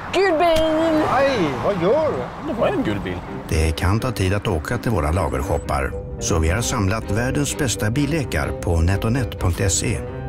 Gul bil! Aj, vad gör du? Det var en gul bil. Det kan ta tid att åka till våra lagershoppar, så vi har samlat världens bästa billekar på netonet.se.